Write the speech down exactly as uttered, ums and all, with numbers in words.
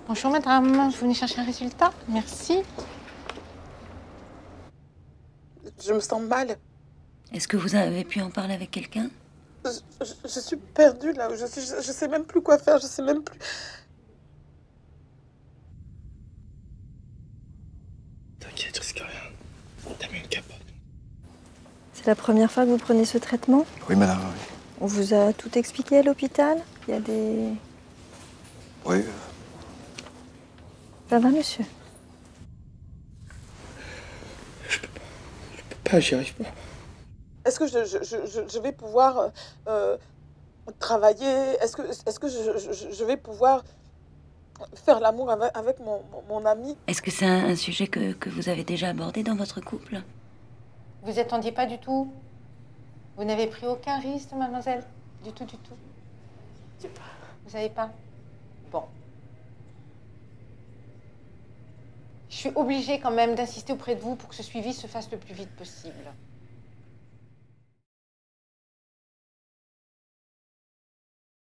Bonjour madame, vous venez chercher un résultat? Merci. Je me sens mal. Est-ce que vous avez pu en parler avec quelqu'un? Je, je, je suis perdue là où je suis. Je, je sais même plus quoi faire, je sais même plus. T'inquiète, je risque rien. T'as mis une capote. C'est la première fois que vous prenez ce traitement? Oui, madame, oui. On vous a tout expliqué à l'hôpital? Il y a des... Oui. Ça va, monsieur? Je peux pas. Je peux pas, j'y arrive pas. Est-ce que je, je, je, je vais pouvoir euh, travailler? Est-ce que, est-ce que je, je, je vais pouvoir faire l'amour avec, avec mon, mon, mon ami? Est-ce que c'est un, un sujet que, que vous avez déjà abordé dans votre couple? Vous attendiez pas du tout? Vous n'avez pris aucun risque, mademoiselle? Du tout, du tout? Je sais pas. Vous savez pas? Bon. Je suis obligée quand même d'insister auprès de vous pour que ce suivi se fasse le plus vite possible.